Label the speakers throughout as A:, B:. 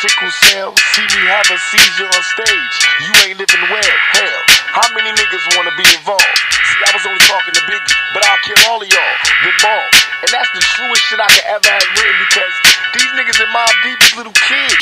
A: sickle cell, see me have a seizure on stage. You ain't living well, hell. How many niggas wanna be involved? See, I was only talking to Biggie, but I'll kill all of y'all, then ball. And that's the truest shit I could ever have written, because these niggas in Mobb Deep is little kids.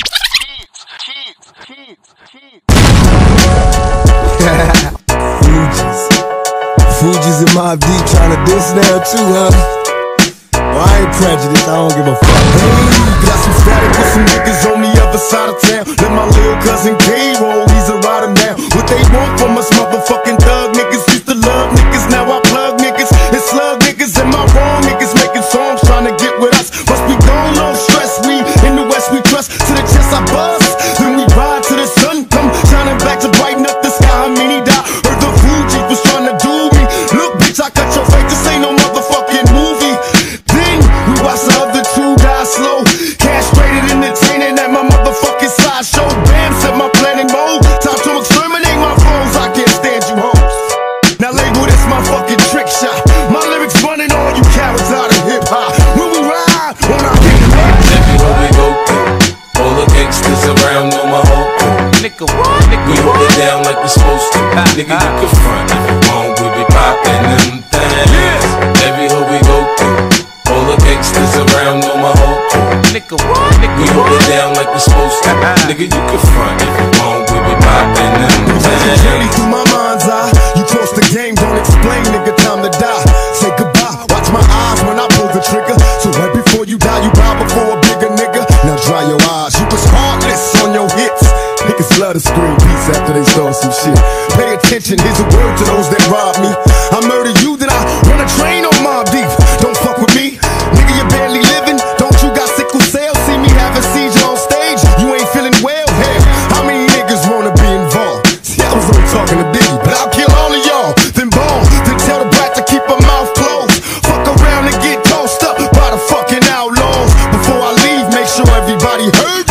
B: Fugees and Mobb Deep trying to diss now too, huh? Well, I ain't prejudiced, I don't give a fuck. Hey, got some static with some niggas on the other side of town. Let my little cousin K-Roll, he's a rider now. What they want from us motherfucking thug niggas. Used to love niggas, now I plug niggas. And slug niggas, am I wrong? Niggas making songs trying to get with us. Must be gone, no stress, we in the West, we trust. To the chest I buzz, then we ride to the sun come shining back to brighten up the sky. I mean he died, heard the Fugees was trying to do me. Look bitch, I cut your face, this ain't no motherfucking movie. Then we watch the other two die slow, castrated, entertaining at my motherfucking sideshow. Bam, set my plan in mode, time to exterminate my foes. I can't stand you hoes. Now label this my fucking trick shot. My lyrics running all you cowards out of hip hop. When we ride on our hip hop,
C: everywhere we go through, all the gangsters around know my whole crew. Nigga, what? Nigga, we hold it down like we're supposed to. Nigga, you can front if you want, we be poppin' them things. Everywhere we go through, all the gangsters around know my whole crew. Nigga, what? Nigga, we hold it down like we're supposed to. Nigga, you can front if you want, we be poppin' them things.
B: journey through my mind's eye. You cross the game, don't explain, nigga, time to die. Say goodbye, watch my eyes when I pull the trigger. So right before you die, you bow before a bigger nigga. Now dry your eyes, you was heartless on your hits. Niggas love to scream peace after they start some shit. Pay attention, here's a word to those that rob me. I murder you, then I run a train on Mobb Deep. Don't fuck with me, nigga, you barely living. Don't you got sickle cell? See me have a seizure on stage, you ain't feeling well. Hell, how many niggas wanna be involved? See, I was only talking to Biggie, but I'll kill all of y'all, then ball. Then tell the brat to keep her mouth closed. Fuck around and get tossed up by the fucking outlaws. Before I leave, make sure everybody heard